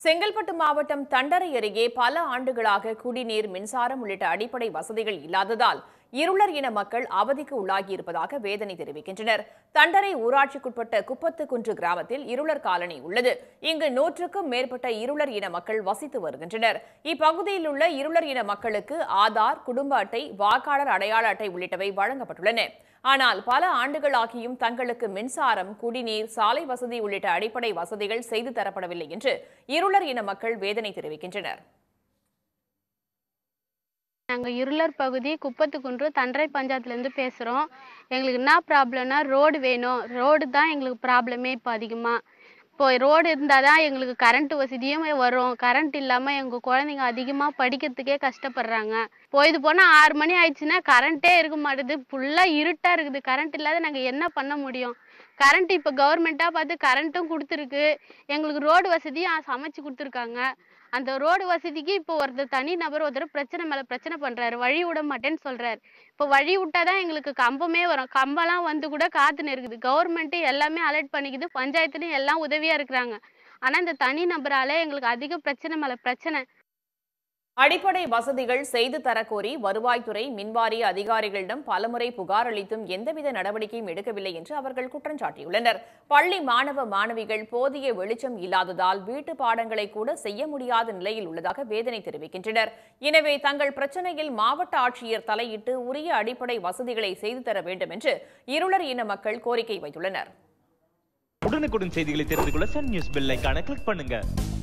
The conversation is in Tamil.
செங்கல்பட்டு மாவட்டம் தண்டரை அருகே பல ஆண்டுகளாக குடிநீர், மின்சாரம் உள்ளிட்ட அடிப்படை வசதிகள் இல்லாததால் இருளர் இன மக்கள் அவதிக்கு உள்ளாகியிருப்பதாக வேதனை தெரிவிக்கின்றனர். தண்டரை ஊராட்சிக்குட்பட்ட குப்பத்துக்குன்று கிராமத்தில் இருளர் காலனி உள்ளது. இங்கு 100க்கும் மேற்பட்ட இருளர் இன மக்கள் வசித்து வருகின்றனர். இப்பகுதியில் உள்ள இருளர் இன மக்களுக்கு ஆதார், குடும்ப அட்டை, வாக்காளர் அடையாள அட்டை உள்ளிட்டவை வழங்கப்பட்டுள்ளன. ஆனால் பல ஆண்டுகளாகியும் தங்களுக்கு மின்சாரம், குடிநீர், சாலை வசதி உள்ளிட்ட அடிப்படை வசதிகள் செய்து தரப்படவில்லை என்று இருளர் இன மக்கள் வேதனை தெரிவிக்கின்றனர். நாங்கள் இருளர் பகுதி குப்பத்துக்குன்று தண்டரை பஞ்சாயத்துலேருந்து பேசுகிறோம். எங்களுக்கு என்ன ப்ராப்ளம்னா ரோடு வேணும். ரோடு தான் எங்களுக்கு ப்ராப்ளமே இப்போ அதிகமாக. இப்போ ரோடு இருந்தால் தான் எங்களுக்கு கரண்ட் வசதியும் வரும். கரண்ட் இல்லாமல் எங்கள் குழந்தைங்க அதிகமாக படிக்கிறதுக்கே கஷ்டப்படுறாங்க. பொழுது போனால் 6 மணி ஆயிடுச்சுன்னா கரண்ட்டே இருக்க மாட்டேது. ஃபுல்லாக இருட்டாக இருக்குது. கரண்ட் இல்லாத நாங்கள் என்ன பண்ண முடியும்? கரண்ட் இப்போ கவர்மெண்ட்டாக பார்த்து கரண்ட்டும் கொடுத்துருக்கு. எங்களுக்கு ரோடு வசதியும் சமைச்சு கொடுத்துருக்காங்க. அந்த ரோடு வசதிக்கு இப்போ தனி நபர் பிரச்சனை மேலே பிரச்சனை பண்ணுறாரு. வழி விட மாட்டேன்னு சொல்கிறாரு. இப்போ வழி விட்டாதான் எங்களுக்கு கம்பமே வரும். கம்பெல்லாம் வந்து கூட காத்துன்னு இருக்குது. கவர்மெண்ட்டு எல்லாமே அலர்ட் பண்ணிக்குது. பஞ்சாயத்துலையும் எல்லாம் உதவியாக இருக்கிறாங்க. ஆனால் இந்த தனி நபரால் எங்களுக்கு அதிக பிரச்சனை மேலே பிரச்சனை. அடிப்படை வசதிகள் செய்து தரக்கோரி வருவாய்த்துறை, மின்வாரிய அதிகாரிகளிடம் பலமுறை புகார் அளித்தும் எந்தவித நடவடிக்கையும் எடுக்கவில்லை என்று அவர்கள் குற்றம் சாட்டியுள்ளனர். பள்ளி மாணவ மாணவிகள் போதிய வெளிச்சம் இல்லாததால் வீட்டு பாடங்களை கூட செய்ய முடியாத நிலையில் உள்ளதாக வேதனை தெரிவிக்கின்றனர். எனவே தங்கள் பிரச்சனையில் மாவட்ட ஆட்சியர் தலையிட்டு உரிய அடிப்படை வசதிகளை செய்து தர வேண்டும் என்று இருளர் இன மக்கள் கோரிக்கை வைத்துள்ளனர். உடனுக்குடன் செய்திகளை தெரிந்து கொள்ள சன் நியூஸ் பெல் ஐகானை கிளிக் பண்ணுங்க.